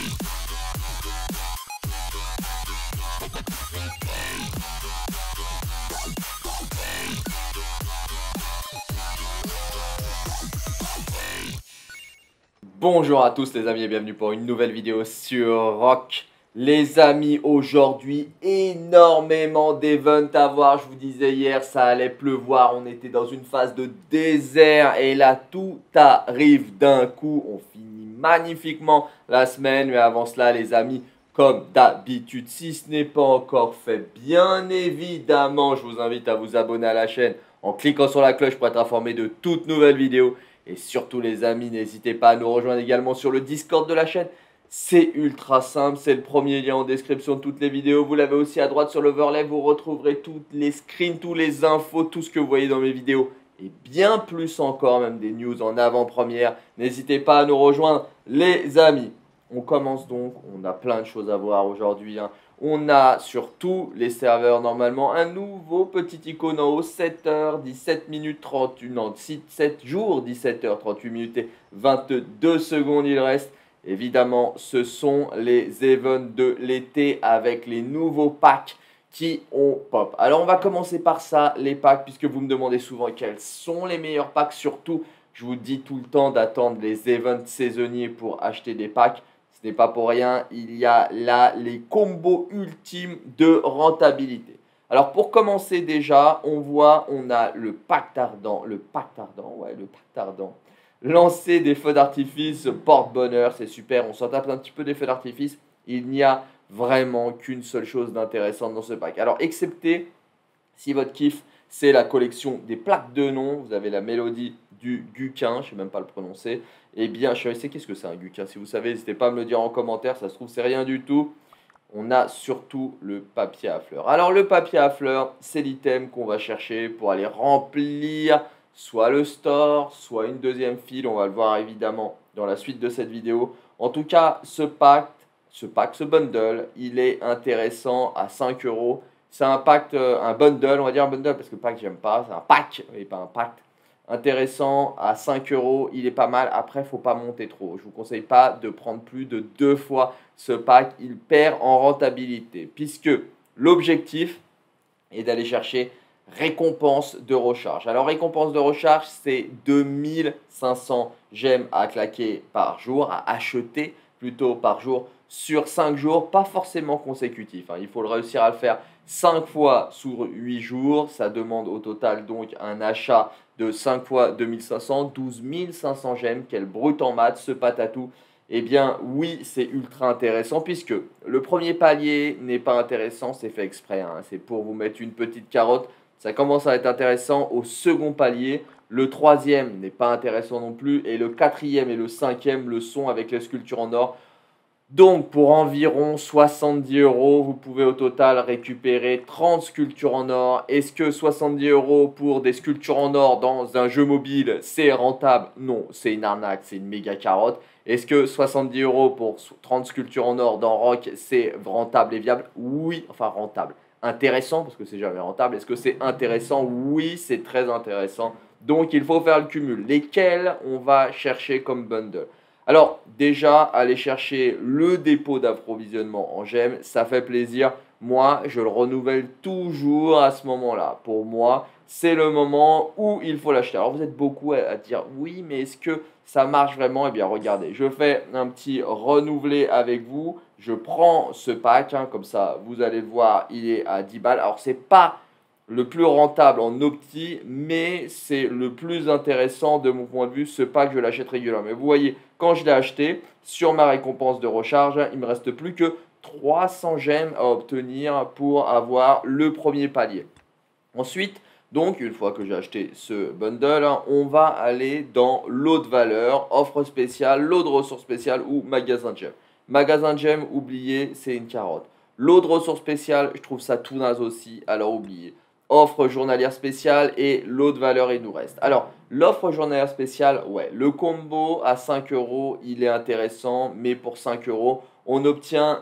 Bonjour à tous les amis et bienvenue pour une nouvelle vidéo sur Rock. Les amis, aujourd'hui, énormément d'events à voir. Je vous disais hier, ça allait pleuvoir. On était dans une phase de désert et là, tout arrive d'un coup. On finit magnifiquement la semaine. Mais avant cela, les amis, comme d'habitude, si ce n'est pas encore fait, bien évidemment, je vous invite à vous abonner à la chaîne en cliquant sur la cloche pour être informé de toutes nouvelles vidéos. Et surtout les amis, n'hésitez pas à nous rejoindre également sur le Discord de la chaîne. C'est ultra simple, c'est le premier lien en description de toutes les vidéos. Vous l'avez aussi à droite sur l'overlay, vous retrouverez toutes les screens, toutes les infos, tout ce que vous voyez dans mes vidéos. Et bien plus encore, même des news en avant-première. N'hésitez pas à nous rejoindre les amis. On commence donc, on a plein de choses à voir aujourd'hui. On a sur tous les serveurs normalement un nouveau petit icône en haut, 7h, 17 minutes 31, non, 7 jours, 17h, 38 minutes et 22 secondes il reste. Évidemment, ce sont les events de l'été avec les nouveaux packs qui ont pop. Alors, on va commencer par ça, les packs, puisque vous me demandez souvent quels sont les meilleurs packs. Surtout, je vous dis tout le temps d'attendre les events saisonniers pour acheter des packs. Ce n'est pas pour rien, il y a là les combos ultimes de rentabilité. Alors pour commencer déjà, on a le pacte ardent, lancer des feux d'artifice porte-bonheur, c'est super, on s'en tape un petit peu des feux d'artifice. Il n'y a vraiment qu'une seule chose d'intéressante dans ce pack. Alors excepté si votre kiff c'est la collection des plaques de nom, vous avez la mélodie du Guquin, je ne sais même pas le prononcer. Eh bien, je sais qu'est-ce que c'est un Guquin. Si vous savez, n'hésitez pas à me le dire en commentaire, ça se trouve c'est rien du tout. On a surtout le papier à fleurs. Alors le papier à fleurs, c'est l'item qu'on va chercher pour aller remplir soit le store, soit une deuxième file. On va le voir évidemment dans la suite de cette vidéo. En tout cas, ce bundle, il est intéressant à 5 €. C'est un pacte, un bundle, on va dire un bundle parce que pack j'aime pas, c'est un pack et pas un pacte. Intéressant à 5 €, il est pas mal. Après, il ne faut pas monter trop. Je ne vous conseille pas de prendre plus de 2 fois ce pack. Il perd en rentabilité puisque l'objectif est d'aller chercher récompense de recharge. Alors, récompense de recharge, c'est 2500 gemmes à claquer par jour, à acheter plutôt par jour sur 5 jours, pas forcément consécutifs. Il faut réussir à le faire 5 fois sur 8 jours. Ça demande au total donc un achat de 5 fois 2500, 12 500 gemmes. Quel brut en maths, ce patatou. Eh bien oui, c'est ultra intéressant puisque le premier palier n'est pas intéressant, c'est fait exprès. C'est pour vous mettre une petite carotte. Ça commence à être intéressant au second palier. Le troisième n'est pas intéressant non plus. Et le quatrième et le cinquième le sont avec les sculptures en or. Donc, pour environ 70 €, vous pouvez au total récupérer 30 sculptures en or. Est-ce que 70 € pour des sculptures en or dans un jeu mobile, c'est rentable? Non, c'est une arnaque, c'est une méga carotte. Est-ce que 70 € pour 30 sculptures en or dans Rock, c'est rentable et viable? Oui, enfin rentable. Intéressant, parce que c'est jamais rentable. Est-ce que c'est intéressant? Oui, c'est très intéressant. Donc, il faut faire le cumul. Lesquels on va chercher comme bundle? Alors déjà, aller chercher le dépôt d'approvisionnement en gemmes, ça fait plaisir. Moi, je le renouvelle toujours à ce moment-là. Pour moi, c'est le moment où il faut l'acheter. Alors vous êtes beaucoup à dire oui, mais est-ce que ça marche vraiment? Eh bien regardez, je fais un petit renouvelé avec vous. Je prends ce pack, comme ça vous allez le voir, il est à 10 balles. Alors c'est pas le plus rentable en opti, mais c'est le plus intéressant de mon point de vue. Ce pack, je l'achète régulièrement. Mais vous voyez, quand je l'ai acheté, sur ma récompense de recharge, il ne me reste plus que 300 gemmes à obtenir pour avoir le premier palier. Ensuite, donc, une fois que j'ai acheté ce bundle, on va aller dans lot de valeur, offre spéciale, lot de ressources spéciales ou magasin de gemmes. Magasin de gemmes, oubliez, c'est une carotte. Lot de ressources spéciales, je trouve ça tout naze aussi, alors oubliez. Offre journalière spéciale et lot de valeur, il nous reste. Alors, l'offre journalière spéciale, ouais, le combo à 5 €, il est intéressant, mais pour 5 €, on obtient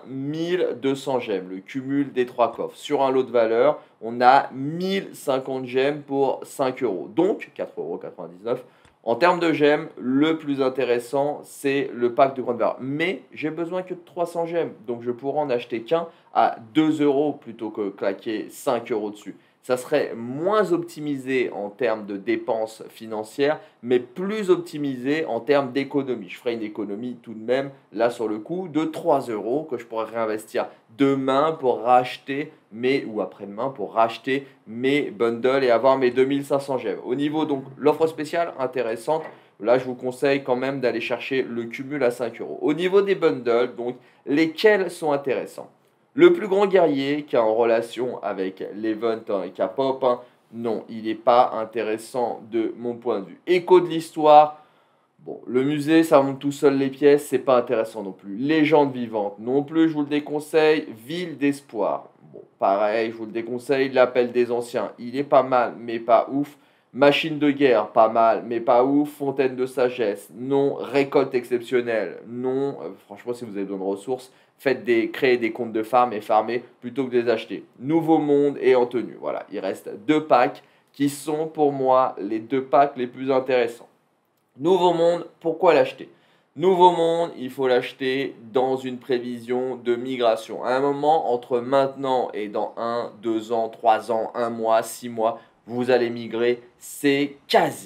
1200 gemmes, le cumul des 3 coffres. Sur un lot de valeur, on a 1050 gemmes pour 5 €. Donc, 4,99 €, En termes de gemmes, le plus intéressant, c'est le pack de grande valeur. Mais j'ai besoin que de 300 gemmes, donc je pourrais en acheter qu'un à 2 euros plutôt que claquer 5 euros dessus. Ça serait moins optimisé en termes de dépenses financières, mais plus optimisé en termes d'économie. Je ferai une économie tout de même, là sur le coup, de 3 euros que je pourrais réinvestir demain pour racheter ou après-demain pour racheter mes bundles et avoir mes 2500 gemmes. Au niveau donc l'offre spéciale intéressante, là je vous conseille quand même d'aller chercher le cumul à 5 euros. Au niveau des bundles, donc lesquels sont intéressants? Le plus grand guerrier qui est en relation avec l'event K-pop, non, il n'est pas intéressant de mon point de vue. Écho de l'histoire, bon, le musée, ça monte tout seul les pièces, c'est pas intéressant non plus. Légende vivante, non plus, je vous le déconseille. Ville d'espoir, bon, pareil, je vous le déconseille. L'appel des anciens, il est pas mal, mais pas ouf. Machine de guerre, pas mal, mais pas ouf. Fontaine de sagesse, non. Récolte exceptionnelle, non. Franchement, si vous avez besoin de ressources, créez des comptes de farm et farmez plutôt que de les acheter. Nouveau monde et en tenue. Voilà, il reste 2 packs qui sont pour moi les 2 packs les plus intéressants. Nouveau monde, pourquoi l'acheter? Nouveau monde, il faut l'acheter dans une prévision de migration. À un moment, entre maintenant et dans 1, 2 ans, 3 ans, 1 mois, 6 mois, vous allez migrer. C'est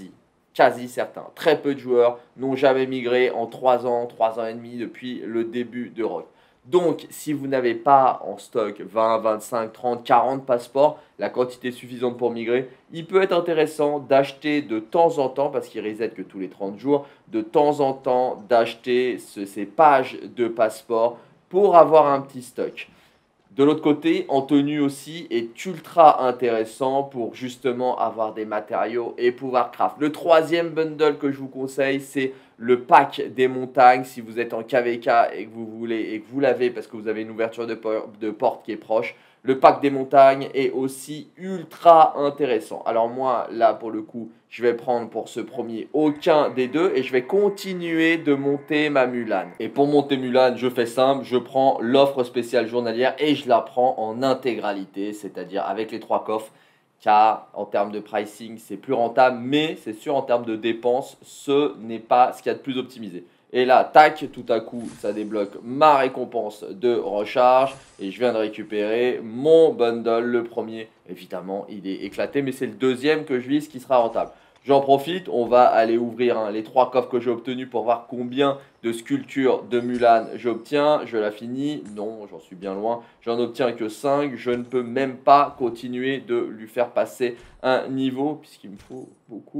quasi certain. Très peu de joueurs n'ont jamais migré en 3 ans, 3 ans et demi depuis le début de Rock. Donc, si vous n'avez pas en stock 20, 25, 30, 40 passeports, la quantité suffisante pour migrer, il peut être intéressant d'acheter de temps en temps, parce qu'il reset que tous les 30 jours, de temps en temps d'acheter ces pages de passeports pour avoir un petit stock. De l'autre côté, en tenue aussi est ultra intéressant pour justement avoir des matériaux et pouvoir craft. Le troisième bundle que je vous conseille, c'est le pack des montagnes. Si vous êtes en KVK et que vous voulez et que vous l'avez parce que vous avez une ouverture de porte qui est proche, le pack des montagnes est aussi ultra intéressant. Alors moi, là pour le coup, je vais prendre pour ce premier aucun des deux et je vais continuer de monter ma Mulan. Et pour monter Mulan, je fais simple, je prends l'offre spéciale journalière et je la prends en intégralité, c'est-à-dire avec les 3 coffres. Car en termes de pricing, c'est plus rentable, mais c'est sûr en termes de dépenses, ce n'est pas ce qu'il y a de plus optimisé. Et là, tac, tout à coup, ça débloque ma récompense de recharge. Et je viens de récupérer mon bundle. Le premier, évidemment, il est éclaté, mais c'est le deuxième que je vise qui sera rentable. J'en profite, on va aller ouvrir les 3 coffres que j'ai obtenus pour voir combien de sculptures de Mulan j'obtiens. Je la finis, non, j'en suis bien loin. J'en obtiens que 5, je ne peux même pas continuer de lui faire passer un niveau puisqu'il me faut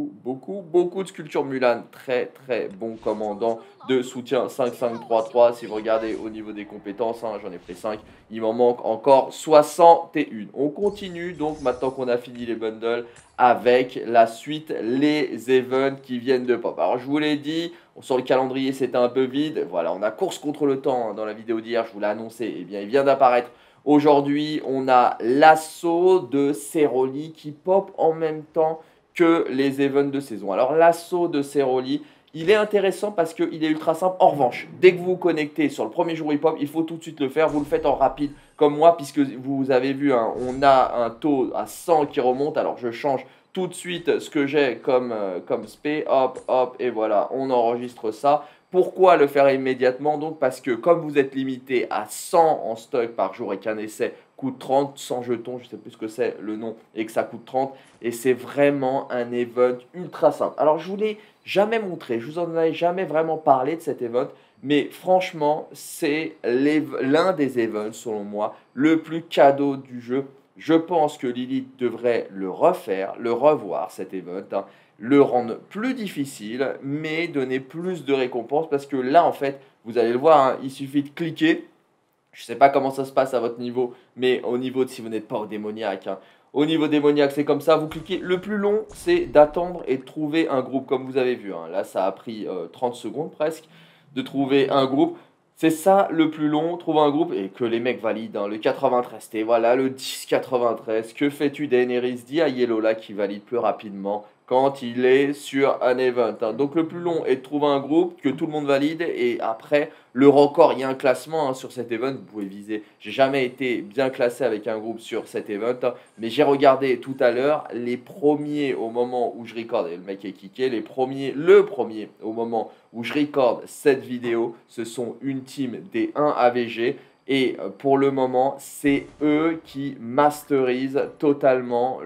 beaucoup de sculptures Mulan. Très très bon commandant de soutien 5-5-3-3. Si vous regardez au niveau des compétences, j'en ai pris 5, il m'en manque encore 61. On continue donc maintenant qu'on a fini les bundles avec la suite, les events qui viennent de pop. Alors je vous l'ai dit, sur le calendrier c'était un peu vide, voilà, on a course contre le temps dans la vidéo d'hier, je vous l'ai annoncé, eh bien il vient d'apparaître. Aujourd'hui, on a l'assaut de Ceroli qui pop en même temps que les events de saison. Alors l'assaut de Ceroli, il est intéressant parce qu'il est ultra simple. En revanche, dès que vous vous connectez sur le premier jour hip-hop, il faut tout de suite le faire. Vous le faites en rapide comme moi puisque vous avez vu, on a un taux à 100 qui remonte. Alors je change tout de suite ce que j'ai comme spé, hop, et voilà, on enregistre ça. Pourquoi le faire immédiatement? Donc parce que comme vous êtes limité à 100 en stock par jour et qu'un essai coûte 30, 100 jetons, je ne sais plus ce que c'est le nom, et que ça coûte 30, et c'est vraiment un event ultra simple. Alors je vous l'ai jamais montré, je vous en ai jamais vraiment parlé de cet event, mais franchement c'est l'un des events selon moi le plus cadeau du jeu. Je pense que Lilith devrait le refaire, le revoir cet event, le rendre plus difficile, mais donner plus de récompenses parce que là, en fait, vous allez le voir, il suffit de cliquer. Je ne sais pas comment ça se passe à votre niveau, mais au niveau de si vous n'êtes pas au démoniaque, au niveau démoniaque, c'est comme ça, vous cliquez. Le plus long, c'est d'attendre et de trouver un groupe, comme vous avez vu. Là, ça a pris 30 secondes presque de trouver un groupe. C'est ça le plus long, trouver un groupe et que les mecs valident. Le 93T, voilà, le 1093. Que fais-tu, Daenerys? Dis à Yellow là qui valide plus rapidement quand il est sur un event, hein. Donc le plus long est de trouver un groupe que tout le monde valide et après le record, il y a un classement, hein, sur cet event, vous pouvez viser. J'ai jamais été bien classé avec un groupe sur cet event, hein, mais j'ai regardé tout à l'heure les premiers au moment où je recorde, et le mec est kické, le premier au moment où je recorde cette vidéo, ce sont une team des 1 AVG. Et pour le moment, c'est eux qui masterisent totalement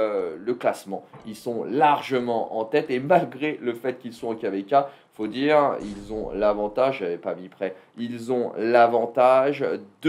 le classement. Ils sont largement en tête et malgré le fait qu'ils sont au KVK, faut dire, ils ont l'avantage, j'avais pas mis près, ils ont l'avantage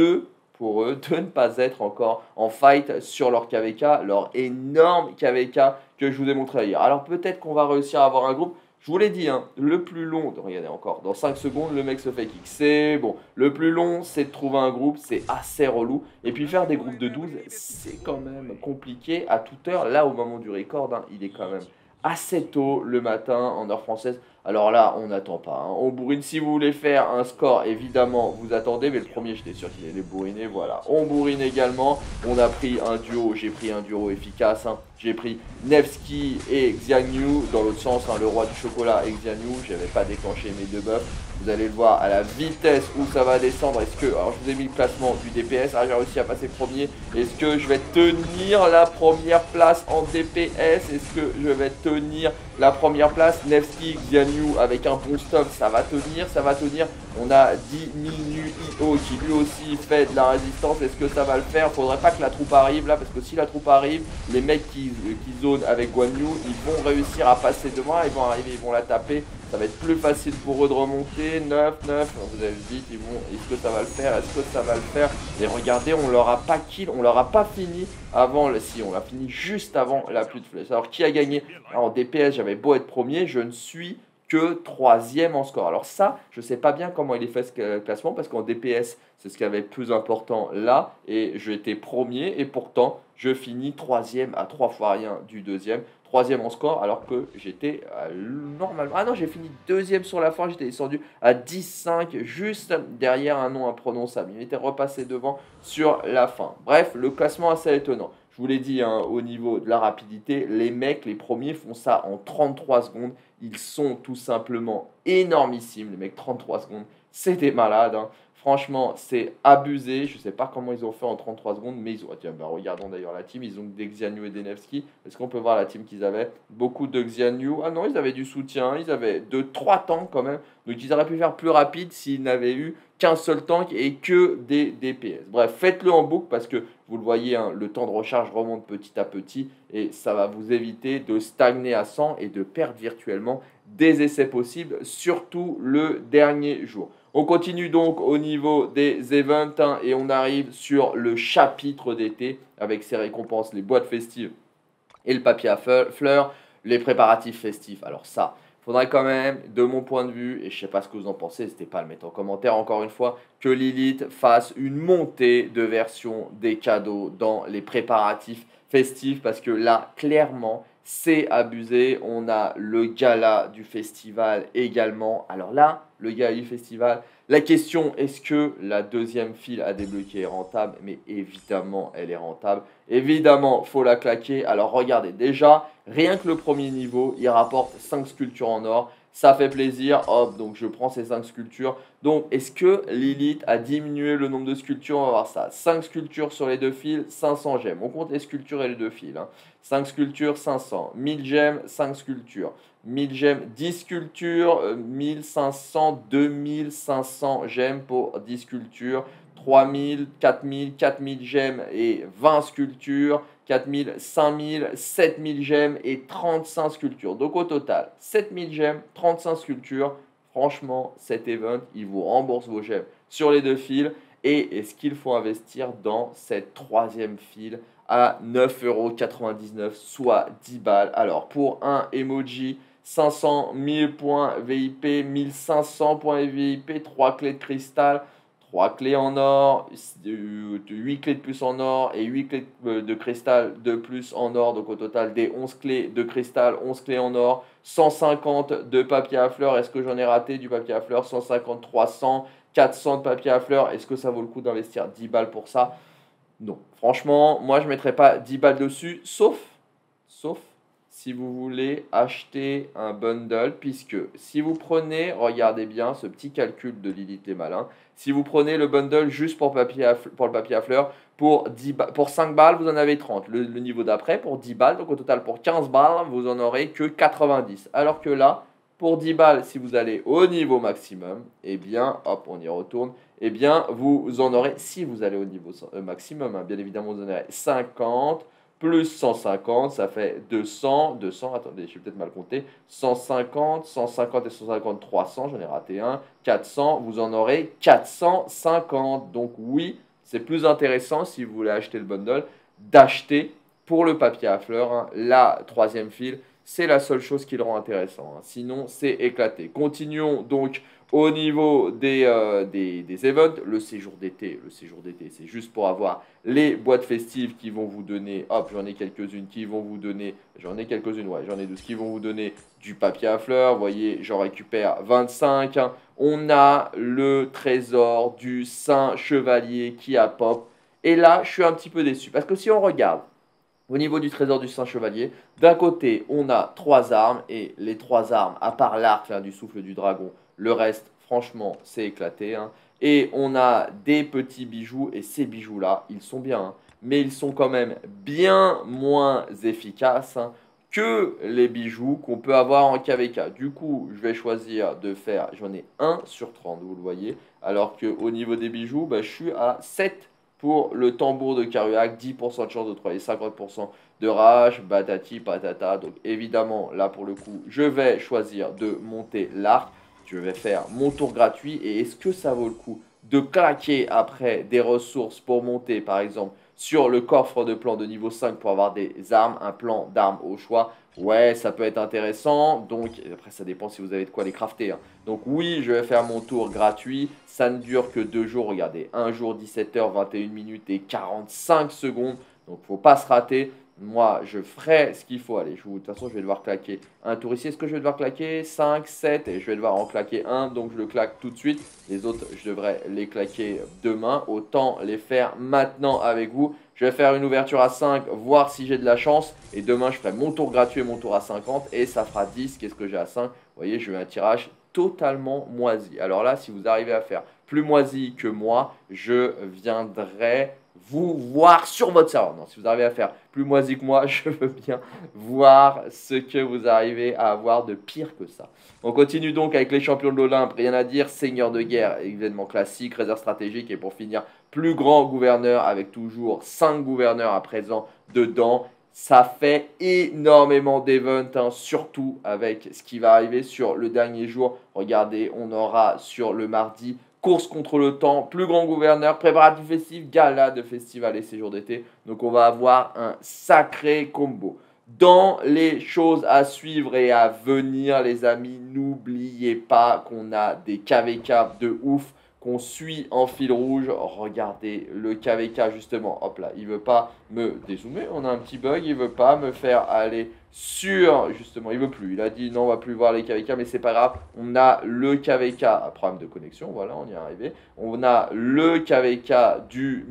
pour eux, de ne pas être encore en fight sur leur KVK, leur énorme KVK que je vous ai montré hier. Alors peut-être qu'on va réussir à avoir un groupe. Je vous l'ai dit, hein, le plus long, regardez encore, dans 5 secondes, le mec se fait kick. C'est bon. Le plus long, c'est de trouver un groupe, c'est assez relou. Et puis faire des groupes de 12, c'est quand même compliqué à toute heure. Là, au moment du record, hein, il est quand même assez tôt le matin en heure française. Alors là, on n'attend pas, hein. On bourrine. Si vous voulez faire un score, évidemment, vous attendez. Mais le premier, j'étais sûr qu'il allait bourriner. Voilà, on bourrine également. On a pris un duo. J'ai pris un duo efficace, hein. J'ai pris Nevsky et Xiangyu dans l'autre sens, hein, le roi du chocolat et Xiangyu. Je n'avais pas déclenché mes deux buffs. Vous allez le voir à la vitesse où ça va descendre. Est-ce que, alors je vous ai mis le classement du DPS, j'ai réussi à passer premier. Est-ce que je vais tenir la première place en DPS? Est-ce que je vais tenir la première place? Nevsky, Xiangyu avec un bon stop, ça va tenir, ça va tenir. On a Diminu IO qui lui aussi fait de la résistance. Est-ce que ça va le faire? Faudrait pas que la troupe arrive là, parce que si la troupe arrive, les mecs qui zonent avec Guan Yu, ils vont réussir à passer devant, ils vont arriver, ils vont la taper. Ça va être plus facile pour eux de remonter. 9, 9, vous avez dit, ils vont. Est-ce que ça va le faire? Est-ce que ça va le faire? Et regardez, on leur a pas kill, on leur a pas fini avant. Si, on l'a fini juste avant la pluie de flèches. Alors, qui a gagné? Alors, en DPS, j'avais beau être premier, je ne suis que 3e en score. Alors ça, je ne sais pas bien comment il est fait ce classement, parce qu'en DPS, c'est ce qui avait plus important là, et j'étais premier, et pourtant, je finis 3e à 3 fois rien du deuxième. 3e en score, alors que j'étais normalement... Ah non, j'ai fini 2e sur la fin, j'étais descendu à 10-5, juste derrière un nom imprononçable. Il était repassé devant sur la fin. Bref, le classement assez étonnant. Je vous l'ai dit, hein, au niveau de la rapidité, les mecs, les premiers font ça en 33 secondes. Ils sont tout simplement énormissimes, les mecs, 33 secondes. C'est des malades, hein. Franchement, c'est abusé. Je ne sais pas comment ils ont fait en 33 secondes, mais ils ont... Tiens, bah, regardons d'ailleurs la team. Ils ont des Xiangyu et des Nevsky. Est-ce qu'on peut voir la team qu'ils avaient? Beaucoup de Xiangyu. Ah non, ils avaient du soutien. Ils avaient 3 tanks quand même. Donc ils auraient pu faire plus rapide s'ils n'avaient eu qu'un seul tank et que des DPS. Bref, faites-le en boucle parce que vous le voyez, hein, le temps de recharge remonte petit à petit et ça va vous éviter de stagner à 100 et de perdre virtuellement des essais possibles, surtout le dernier jour. On continue donc au niveau des events, hein, et on arrive sur le chapitre d'été avec ses récompenses, les boîtes festives et le papier à fleurs, les préparatifs festifs. Alors ça, faudrait quand même, de mon point de vue, et je sais pas ce que vous en pensez, n'hésitez pas à le mettre en commentaire encore une fois, que Lilith fasse une montée de version des cadeaux dans les préparatifs festifs, parce que là, clairement, c'est abusé. On a le gala du festival également. Alors là, le gala du festival, la question, est-ce que la deuxième file à débloquer est rentable? Mais évidemment, elle est rentable. Évidemment, faut la claquer. Alors regardez, déjà, rien que le premier niveau, il rapporte 5 sculptures en or. Ça fait plaisir. Hop, donc je prends ces 5 sculptures. Donc, est-ce que Lilith a diminué le nombre de sculptures? On va voir ça. 5 sculptures sur les deux fils, 500 gemmes. On compte les sculptures et les deux fils, hein. 5 sculptures, 500. 1000 gemmes, 5 sculptures. 1000 gemmes, 10 sculptures, 1500, 2500 gemmes pour 10 sculptures. 3000, 4000, 4000 gemmes et 20 sculptures. 4000, 5000, 7000 gemmes et 35 sculptures. Donc au total, 7000 gemmes, 35 sculptures. Franchement, cet event, il vous rembourse vos gemmes sur les deux fils. Et est-ce qu'il faut investir dans cette troisième file à 9,99 €, soit 10 balles? Alors, pour un emoji, 500 000 points VIP, 1500 points VIP, 3 clés de cristal, 3 clés en or, 8 clés de plus en or et 8 clés de cristal de plus en or. Donc au total des 11 clés de cristal, 11 clés en or, 150 de papier à fleurs. Est-ce que j'en ai raté du papier à fleurs? 150, 300, 400 de papier à fleurs. Est-ce que ça vaut le coup d'investir 10 balles pour ça? Non. Franchement, moi je ne mettrais pas 10 balles dessus, sauf si vous voulez acheter un bundle, puisque si vous prenez, regardez bien ce petit calcul de Lilith les Malins, si vous prenez le bundle juste pour le papier à fleurs, pour 5 balles, vous en avez 30. Le niveau d'après, pour 10 balles, donc au total pour 15 balles, vous en aurez que 90. Alors que là, pour 10 balles, si vous allez au niveau maximum, eh bien, hop, on y retourne, eh bien, vous en aurez, si vous allez au niveau maximum, hein, bien évidemment, vous en aurez 50, plus 150, ça fait 200, 200, attendez, je vais peut-être mal compter, 150, 150 et 150, 300, j'en ai raté un, 400, vous en aurez 450. Donc oui, c'est plus intéressant si vous voulez acheter le bundle, d'acheter pour le papier à fleurs, hein, la troisième file, c'est la seule chose qui le rend intéressant. Hein. Sinon, c'est éclaté. Continuons donc au niveau des events. Le séjour d'été, c'est juste pour avoir les boîtes festives qui vont vous donner, hop, j'en ai quelques-unes qui vont vous donner, j'en ai quelques-unes, ouais, j'en ai 12 qui vont vous donner du papier à fleurs. Vous voyez, j'en récupère 25. Hein. On a le trésor du Saint Chevalier qui a pop. Et là, je suis un petit peu déçu. Parce que si on regarde, au niveau du trésor du Saint Chevalier, d'un côté, on a 3 armes, et les 3 armes, à part l'arc du souffle du dragon, le reste, franchement, c'est éclaté. Hein. Et on a des petits bijoux, et ces bijoux-là, ils sont bien, hein, mais ils sont quand même bien moins efficaces hein, que les bijoux qu'on peut avoir en KVK. Du coup, je vais choisir de faire, j'en ai 1 sur 30, vous le voyez, alors qu'au niveau des bijoux, bah, je suis à 7 pour le tambour de Karuak, 10% de chance de trouver 50% de rage, batati, patata. Donc évidemment, là pour le coup, je vais choisir de monter l'arc. Je vais faire mon tour gratuit. Et est-ce que ça vaut le coup de claquer après des ressources pour monter, par exemple, sur le coffre de plan de niveau 5 pour avoir des armes, un plan d'armes au choix? Ouais, ça peut être intéressant. Donc, après, ça dépend si vous avez de quoi les crafter. Hein. Donc, oui, je vais faire mon tour gratuit. Ça ne dure que 2 jours. Regardez, 1 jour, 17h, 21 minutes et 45 secondes. Donc, faut pas se rater. Moi, je ferai ce qu'il faut. Allez, de toute façon, je vais devoir claquer un tour ici. Est-ce que je vais devoir claquer 5, 7 et je vais devoir en claquer un. Donc, je le claque tout de suite. Les autres, je devrais les claquer demain. Autant les faire maintenant avec vous. Je vais faire une ouverture à 5, voir si j'ai de la chance. Et demain, je ferai mon tour gratuit et mon tour à 50. Et ça fera 10. Qu'est-ce que j'ai à 5? Vous voyez, je vais un tirage totalement moisi. Alors là, si vous arrivez à faire plus moisi que moi, je viendrai vous voir sur votre serveur. Non, si vous arrivez à faire plus moisi que moi, je veux bien voir ce que vous arrivez à avoir de pire que ça. On continue donc avec les champions de l'Olympe, rien à dire, seigneur de guerre, événement classique, réserve stratégique et pour finir, plus grand gouverneur avec toujours 5 gouverneurs à présent dedans. Ça fait énormément d'events, hein, surtout avec ce qui va arriver sur le dernier jour. Regardez, on aura sur le mardi course contre le temps, plus grand gouverneur, préparatif festif, gala de festival et séjour d'été. Donc on va avoir un sacré combo. Dans les choses à suivre et à venir, les amis, n'oubliez pas qu'on a des KVK de ouf qu'on suit en fil rouge. Regardez le KVK justement, hop là, il veut pas me dézoomer, on a un petit bug, il veut pas me faire aller sur, justement, il veut plus, il a dit non, on va plus voir les KVK, mais c'est pas grave, on a le KVK, problème de connexion, voilà, on y est arrivé, on a le KVK du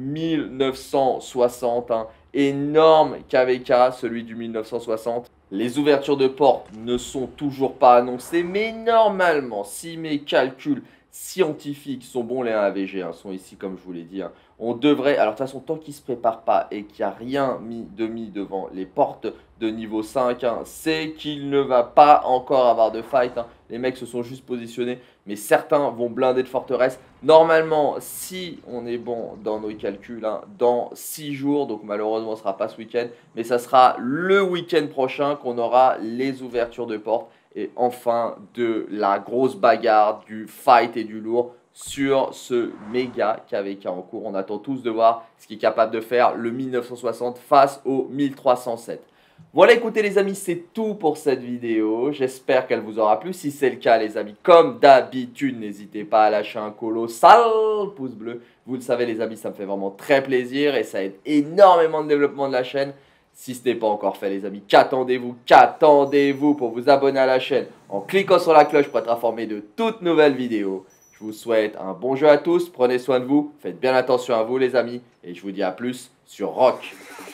1960, hein, énorme KVK, celui du 1960. Les ouvertures de portes ne sont toujours pas annoncées, mais normalement, si mes calculs scientifiques sont bons, les 1AVG hein, sont ici comme je vous l'ai dit, hein, on devrait, alors de toute façon tant qu'ils ne se préparent pas et qu'il n'y a rien mis devant les portes de niveau 5, hein, c'est qu'il ne va pas encore avoir de fight, hein. Les mecs se sont juste positionnés, mais certains vont blinder de forteresse. Normalement, si on est bon dans nos calculs, hein, dans 6 jours, donc malheureusement ce ne sera pas ce week-end, mais ça sera le week-end prochain qu'on aura les ouvertures de portes. Et enfin, de la grosse bagarre, du fight et du lourd sur ce méga KVK en cours. On attend tous de voir ce qu'il est capable de faire le 1960 face au 1307. Voilà, écoutez les amis, c'est tout pour cette vidéo. J'espère qu'elle vous aura plu. Si c'est le cas les amis, comme d'habitude, n'hésitez pas à lâcher un colossal pouce bleu. Vous le savez les amis, ça me fait vraiment très plaisir et ça aide énormément le développement de la chaîne. Si ce n'est pas encore fait les amis, qu'attendez-vous pour vous abonner à la chaîne en cliquant sur la cloche pour être informé de toutes nouvelles vidéos. Je vous souhaite un bon jeu à tous, prenez soin de vous, faites bien attention à vous les amis et je vous dis à plus sur Rock.